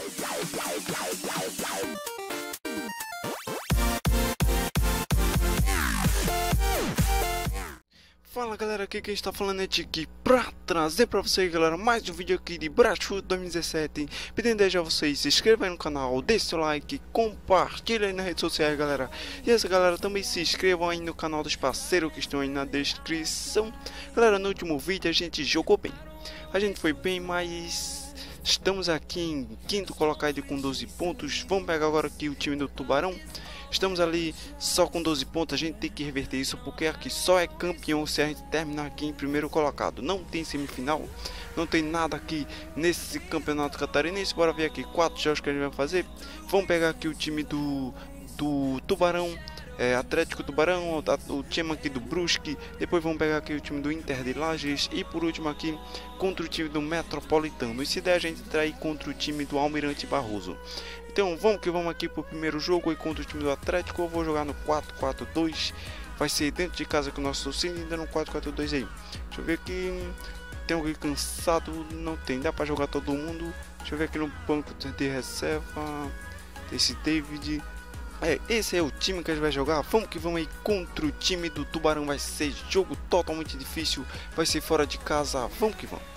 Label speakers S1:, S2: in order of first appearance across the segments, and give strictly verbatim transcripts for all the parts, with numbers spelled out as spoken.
S1: Fala galera, aqui quem está falando é Tiki pra trazer pra vocês, galera, mais um vídeo aqui de Brasfoot dois mil e dezessete. Pedindo desde a vocês se inscrevam aí no canal, deixe seu like, compartilhem aí nas redes sociais, galera. E essa galera, também se inscrevam aí no canal dos parceiros que estão aí na descrição. Galera, no último vídeo a gente jogou bem, a gente foi bem, mas estamos aqui em quinto colocado com doze pontos. Vamos pegar agora aqui o time do Tubarão. Estamos ali só com doze pontos, a gente tem que reverter isso, porque aqui só é campeão se a gente terminar aqui em primeiro colocado. Não tem semifinal, não tem nada aqui nesse campeonato catarinense. Bora ver aqui quatro jogos que a gente vai fazer. Vamos pegar aqui o time do, do Tubarão, é, Atlético Tubarão, o time aqui do Brusque. Depois vamos pegar aqui o time do Inter de Lages. E por último aqui contra o time do Metropolitano. E se der a gente entrar aí contra o time do Almirante Barroso. Então vamos que vamos aqui pro primeiro jogo aí contra o time do Atlético. Eu vou jogar no quatro quatro dois. Vai ser dentro de casa com o nosso torcida, ainda no quatro quatro dois aí. Deixa eu ver aqui. Tem alguém cansado? Não tem. Dá pra jogar todo mundo. Deixa eu ver aqui no banco de reserva. Esse David. É, esse é o time que a gente vai jogar. Vamos que vamos aí contra o time do Tubarão. Vai ser jogo totalmente difícil. Vai ser fora de casa. Vamos que vamos.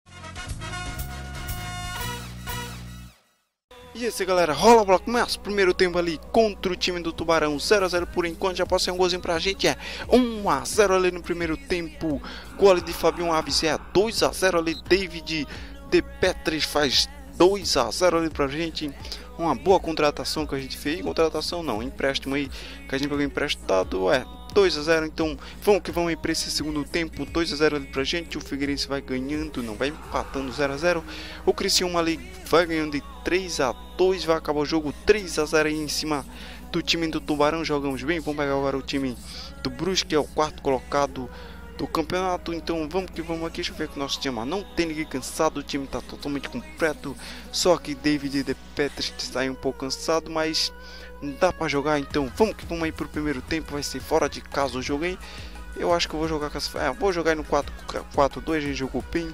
S1: E esse galera, rola a bola, começa o primeiro tempo ali contra o time do Tubarão, zero a zero por enquanto, já pode ser um golzinho pra gente, é um a zero ali no primeiro tempo, gol ali de Fabinho Aves, é dois a zero ali, David de Petris faz dois a zero ali pra gente. Uma boa contratação que a gente fez, contratação não, empréstimo aí, que a gente pegou emprestado, é dois a zero, então vamos que vamos aí para esse segundo tempo, dois a zero ali pra gente. O Figueirense vai ganhando, não vai empatando, zero a zero. O Criciúma ali vai ganhando de três a dois, vai acabar o jogo três a zero aí em cima do time do Tubarão. Jogamos bem, vamos pegar agora o time do Brusque, que é o quarto colocado do campeonato. Então vamos que vamos aqui. Deixa eu ver que o nosso time não tem ninguém cansado, o time está totalmente completo, só que David de Petris está aí um pouco cansado, mas dá para jogar. Então vamos que vamos aí pro primeiro tempo, vai ser fora de casa o jogo aí. Eu acho que eu vou jogar com essa, é, vou jogar aí no quatro quatro dois, a gente jogou bem.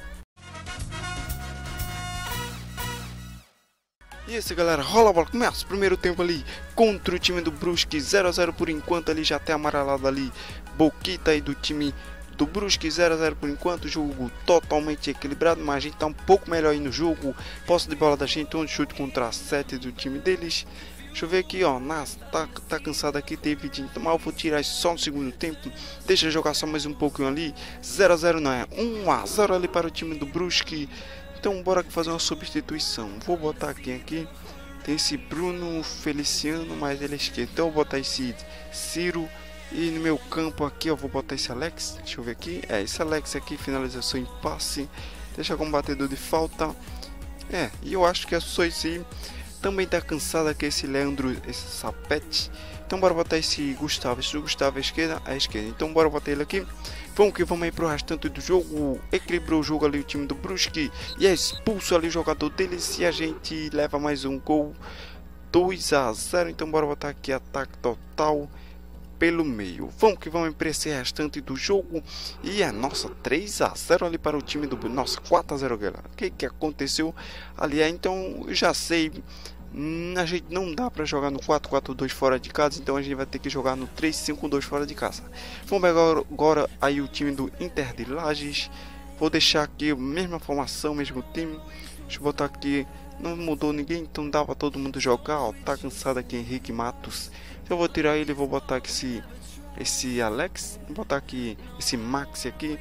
S1: E esse galera, rola a bola, começa o primeiro tempo ali contra o time do Brusque, zero a zero por enquanto ali, já tem amarelado ali Boquita aí do time do Brusque, zero a zero por enquanto, jogo totalmente equilibrado, mas a gente tá um pouco melhor aí no jogo. Posse de bola da gente, um chute contra sete do time deles. Deixa eu ver aqui, ó, Nas tá, tá cansado aqui, teve de tomar, eu vou tirar isso só no segundo tempo, deixa eu jogar só mais um pouquinho ali, zero a zero não é, um a zero ali para o time do Brusque. Então bora fazer uma substituição. Vou botar aqui aqui. Tem esse Bruno Feliciano, mas ele é esquerdo. Então eu vou botar esse Ciro. E no meu campo aqui eu vou botar esse Alex. Deixa eu ver aqui. É, esse Alex aqui, finalização em passe. Deixa como batedor de falta. É, e eu acho que é só esse. Também tá cansado aqui esse Leandro, esse Sapete. Então bora botar esse Gustavo. Esse Gustavo é esquerda, é esquerda. Então bora botar ele aqui. Vamos que vamos aí pro restante do jogo. Equilibrou o jogo ali o time do Brusque. E é expulso ali o jogador deles. E a gente leva mais um gol. dois a zero. Então bora botar aqui ataque total pelo meio. Vamos que vamos para esse restante do jogo. E é, nossa, três a zero ali para o time do... Nossa, quatro a zero, galera. O que que aconteceu ali? É, então, eu já sei... Hum, a gente não dá para jogar no quatro quatro dois fora de casa, então a gente vai ter que jogar no três cinco dois fora de casa. Vamos pegar agora aí o time do Inter de Lages. Vou deixar aqui a mesma formação, mesmo time. Deixa eu botar aqui, não mudou ninguém, então dá para todo mundo jogar. Ó, tá cansado aqui Henrique Matos. Então eu vou tirar ele, vou botar aqui esse, esse Alex, vou botar aqui esse Max aqui.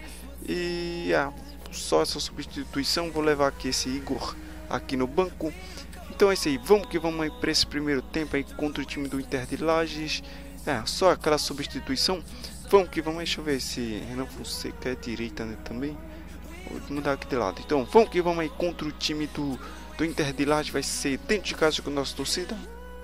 S1: E ah, só essa substituição, vou levar aqui esse Igor aqui no banco. Então é isso aí, vamos que vamos aí para esse primeiro tempo aí contra o time do Inter de Lages. É, só aquela substituição. Vamos que vamos, deixa eu ver se Renan Fonseca é direita, né, também. Vou mudar aqui de lado. Então vamos que vamos aí contra o time do, do Inter de Lages. Vai ser dentro de casa com a nossa torcida.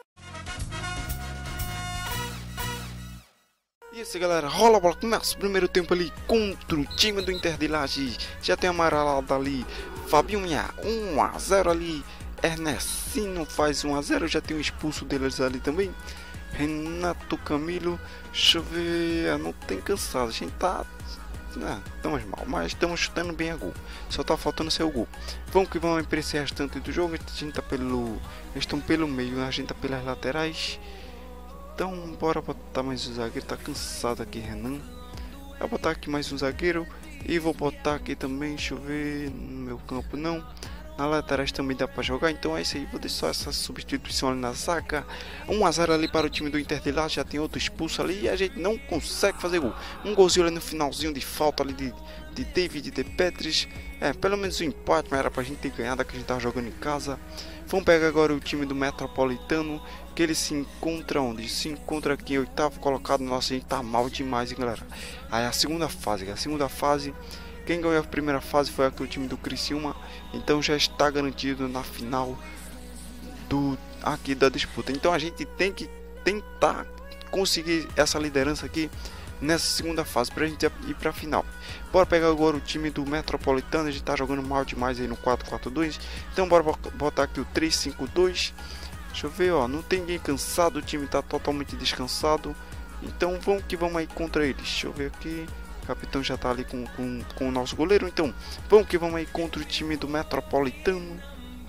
S1: E esse galera, rola a bola, começa o primeiro tempo ali contra o time do Inter de Lages. Já tem amarelado ali Fabinho, um a zero ali. Ernestinho faz um a zero, já tem um expulso deles ali também. Renato Camilo, deixa eu ver, não tem cansado, a gente tá Não, estamos mal, mas estamos chutando bem a gol. Só tá faltando ser o gol. Vamos que vamos para esse restante do jogo. A gente tá pelo... Eles estão pelo meio, a gente tá pelas laterais. Então bora botar mais um zagueiro. Tá cansado aqui, Renan. Vou botar aqui mais um zagueiro. E vou botar aqui também, deixa eu ver, no meu campo não. Na laterais também dá para jogar, então é isso aí. Vou deixar essa substituição ali na zaga. um a zero ali para o time do Inter de lá. Já tem outro expulso ali e a gente não consegue fazer gol. Um golzinho ali no finalzinho de falta ali de, de David de Petris. É, pelo menos um empate, mas era pra gente ter ganhado, que a gente tava jogando em casa. Vamos pegar agora o time do Metropolitano, que ele se encontra onde? Se encontra aqui em oitavo colocado. Nossa, a gente tá mal demais, hein, galera. Aí a segunda fase, a segunda fase, quem ganhou a primeira fase foi aqui o time do Criciúma, então já está garantido na final do aqui da disputa. Então a gente tem que tentar conseguir essa liderança aqui nessa segunda fase para a gente ir para a final. Bora pegar agora o time do Metropolitano. A gente tá jogando mal demais aí no quatro quatro dois, então bora botar aqui o três cinco dois. Deixa eu ver, ó, não tem ninguém cansado, o time tá totalmente descansado. Então vamos que vamos aí contra eles. Deixa eu ver aqui. O capitão já tá ali com, com, com o nosso goleiro. Então vamos que vamos aí contra o time do Metropolitano.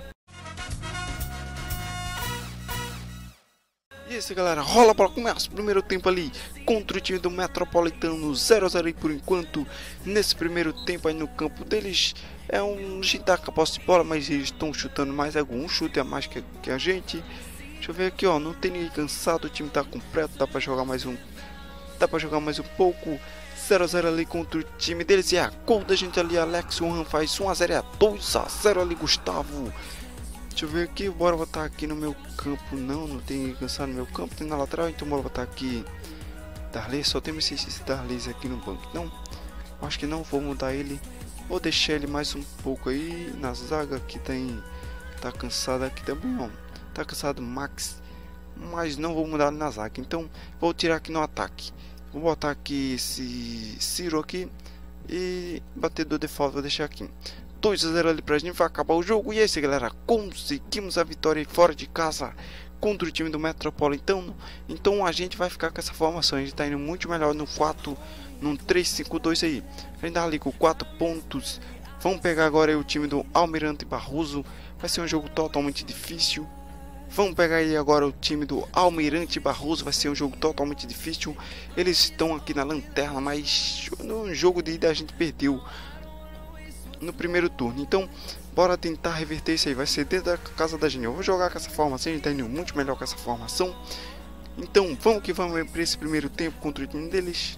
S1: E esse, galera, rola a bola, começa o primeiro tempo ali contra o time do Metropolitano, zero a zero aí por enquanto. Nesse primeiro tempo aí no campo deles é um gitaca posse de bola, mas eles estão chutando mais algum chute a mais que, que a gente. Deixa eu ver aqui, ó, não tem ninguém cansado, o time tá completo, dá pra jogar mais um, dá pra jogar mais um pouco. zero a zero ali contra o time deles, e é a gol da gente ali, Alex Johan faz um a zero, é dois a zero ali, Gustavo. Deixa eu ver aqui, bora botar aqui no meu campo, não, não tem ninguém cansado no meu campo, tem na lateral, então bora botar aqui Darley, só temos esse Darley aqui no banco, então acho que não vou mudar ele, vou deixar ele mais um pouco aí na zaga, aqui tem, tá cansado aqui também, ó. Tá cansado Max, mas não vou mudar na zaga, então vou tirar aqui no ataque. Vou botar aqui esse Ciro aqui e batedor de falta, vou deixar aqui dois a zero ali pra gente, vai acabar o jogo. E é isso, galera, conseguimos a vitória fora de casa contra o time do Metropolitano. Então a gente vai ficar com essa formação, a gente tá indo muito melhor no quatro, no três cinco dois aí. A gente tá ali com quatro pontos. Vamos pegar agora aí o time do Almirante Barroso, vai ser um jogo totalmente difícil. Vamos pegar aí agora o time do Almirante Barroso, vai ser um jogo totalmente difícil. Eles estão aqui na lanterna, mas no jogo de ida a gente perdeu no primeiro turno. Então bora tentar reverter isso aí, vai ser dentro da casa da gente. Eu vou jogar com essa formação, a gente tá indo muito melhor com essa formação. Então vamos que vamos para esse primeiro tempo contra o time deles.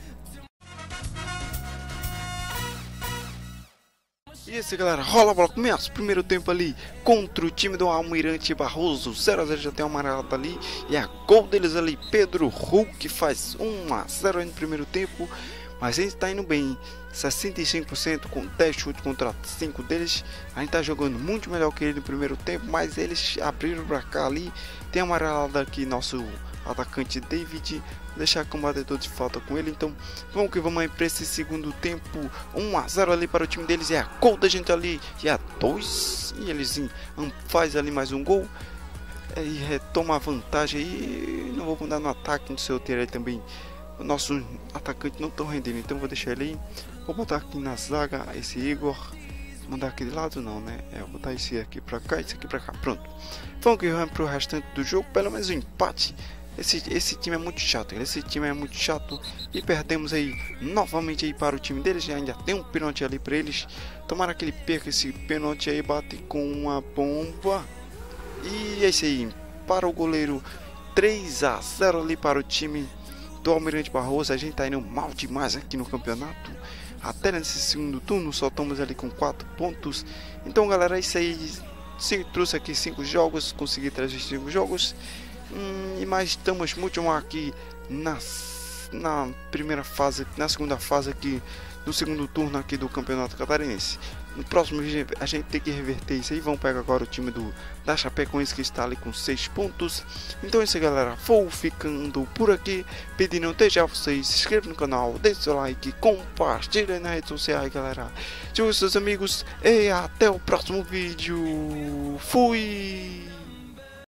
S1: E esse, galera, rola a bola, começa o primeiro tempo ali contra o time do Almirante Barroso, zero a zero, já tem uma amarelada ali, e a gol deles ali, Pedro Hulk faz um a zero aí no primeiro tempo, mas a gente tá indo bem, sessenta e cinco por cento com dez chutes contra cinco deles, a gente tá jogando muito melhor que ele no primeiro tempo, mas eles abriram pra cá ali, tem a amarelada aqui, nosso atacante David, deixar com o batedor de falta com ele. Então vamos que vamos aí para esse segundo tempo, um a zero ali para o time deles, é a gol da gente ali, e a dois, e eles faz ali mais um gol, e retoma a vantagem aí. Não vou mudar no ataque, no seu ter aí também, o nosso atacante não estão rendendo, então vou deixar ele aí. Vou botar aqui na zaga esse Igor, mandar aqui de lado não, né, é, vou botar esse aqui para cá, esse aqui para cá, pronto. Vamos que vamos para o restante do jogo, pelo menos um empate. Esse, esse time é muito chato, esse time é muito chato e perdemos aí novamente aí para o time deles. Ainda tem um pênalti ali para eles. Tomara que ele perca esse pênalti aí, bate com uma bomba. E é isso aí, para o goleiro, três a zero ali para o time do Almirante Barroso. A gente tá indo mal demais aqui no campeonato. Até nesse segundo turno só estamos ali com quatro pontos. Então, galera, é isso aí. Sim, trouxe aqui cinco jogos, consegui trazer cinco jogos. Hum, e mais estamos muito mal aqui nas, na primeira fase, na segunda fase aqui, no segundo turno aqui do Campeonato Catarinense. No próximo vídeo a gente tem que reverter isso aí. Vamos pegar agora o time do, da Chapecoense, que está ali com seis pontos. Então é isso aí, galera, vou ficando por aqui, pedindo desde já vocês se inscrevam no canal, deixe seu like, compartilhem nas redes sociais, galera, divulgue seus amigos e até o próximo vídeo. Fui!